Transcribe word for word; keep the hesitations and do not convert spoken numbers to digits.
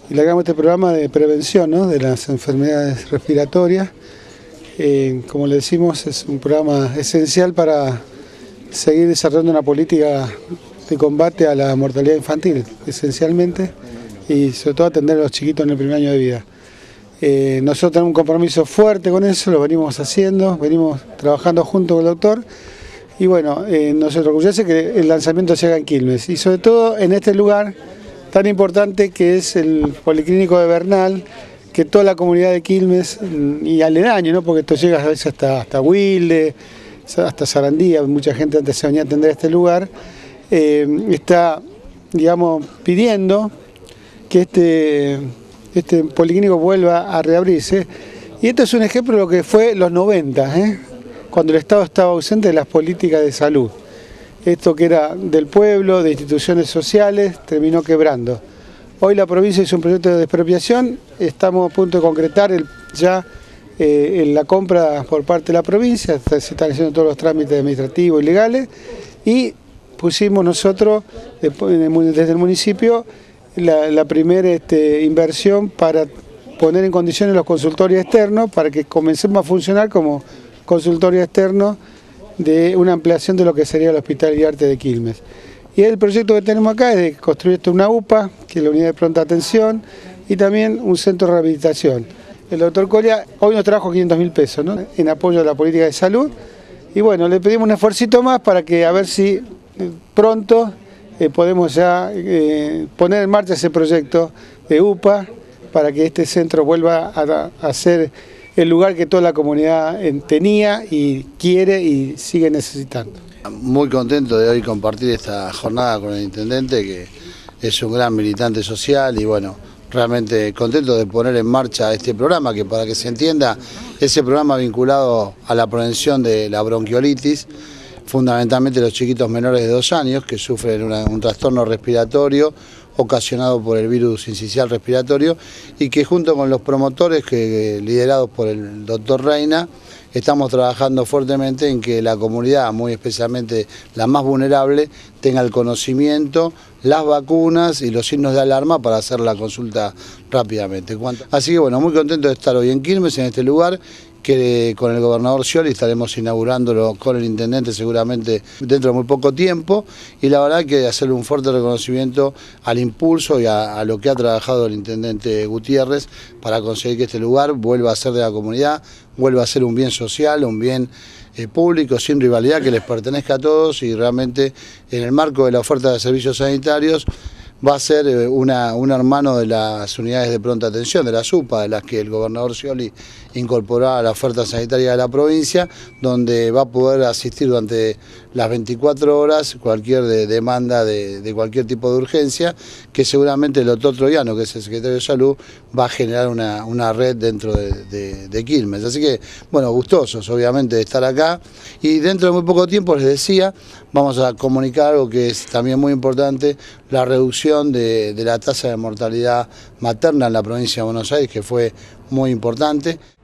y largamos este programa de prevención, ¿no?, de las enfermedades respiratorias. Eh, como le decimos, es un programa esencial para seguir desarrollando una política de combate a la mortalidad infantil, esencialmente, y sobre todo atender a los chiquitos en el primer año de vida. Eh, nosotros tenemos un compromiso fuerte con eso, lo venimos haciendo, venimos trabajando junto con el doctor, y bueno, eh, nos enorgullece que el lanzamiento se haga en Quilmes, y sobre todo en este lugar tan importante que es el Policlínico de Bernal, que toda la comunidad de Quilmes y aledaño, ¿no?, porque esto llega a veces hasta, hasta Wilde, hasta Sarandía, mucha gente antes se venía a atender a este lugar, eh, está, digamos, pidiendo que este, este policlínico vuelva a reabrirse. Y esto es un ejemplo de lo que fue los noventa, ¿eh?, cuando el Estado estaba ausente de las políticas de salud. Esto que era del pueblo, de instituciones sociales, terminó quebrando. Hoy la provincia hizo un proyecto de expropiación, estamos a punto de concretar el, ya eh, la compra por parte de la provincia, se están haciendo todos los trámites administrativos y legales, y pusimos nosotros desde el municipio la, la primera este, inversión para poner en condiciones los consultorios externos para que comencemos a funcionar como consultorio externo de una ampliación de lo que sería el Hospital Iriarte de Quilmes. Y el proyecto que tenemos acá es de construir una U P A, que es la unidad de pronta atención, y también un centro de rehabilitación. El doctor Coria hoy nos trajo quinientos mil pesos, ¿no?, en apoyo a la política de salud, y bueno, le pedimos un esfuercito más para que a ver si pronto eh, podemos ya eh, poner en marcha ese proyecto de U P A para que este centro vuelva a, a ser el lugar que toda la comunidad tenía y quiere y sigue necesitando. Muy contento de hoy compartir esta jornada con el intendente, que es un gran militante social, y bueno, realmente contento de poner en marcha este programa, que para que se entienda, ese programa vinculado a la prevención de la bronquiolitis, fundamentalmente los chiquitos menores de dos años que sufren una, un trastorno respiratorio ocasionado por el virus sincicial respiratorio, y que junto con los promotores, que liderados por el doctor Reina, estamos trabajando fuertemente en que la comunidad, muy especialmente la más vulnerable, tenga el conocimiento, las vacunas y los signos de alarma para hacer la consulta rápidamente. Así que bueno, muy contento de estar hoy en Quilmes, en este lugar, que con el gobernador Scioli estaremos inaugurándolo con el intendente seguramente dentro de muy poco tiempo, y la verdad que hacerle un fuerte reconocimiento al impulso y a, a lo que ha trabajado el intendente Gutiérrez para conseguir que este lugar vuelva a ser de la comunidad, vuelva a ser un bien social, un bien eh, público, sin rivalidad, que les pertenezca a todos, y realmente en el marco de la oferta de servicios sanitarios va a ser una, un hermano de las unidades de pronta atención, de las U P A, de las que el gobernador Scioli incorporó a la oferta sanitaria de la provincia, donde va a poder asistir durante las veinticuatro horas cualquier de, demanda de, de cualquier tipo de urgencia, que seguramente el doctor Troiano, que es el secretario de Salud, va a generar una, una red dentro de, de, de Quilmes. Así que, bueno, gustosos obviamente de estar acá, y dentro de muy poco tiempo, les decía, vamos a comunicar algo que es también muy importante, la reducción de, de la tasa de mortalidad materna en la provincia de Buenos Aires, que fue muy importante.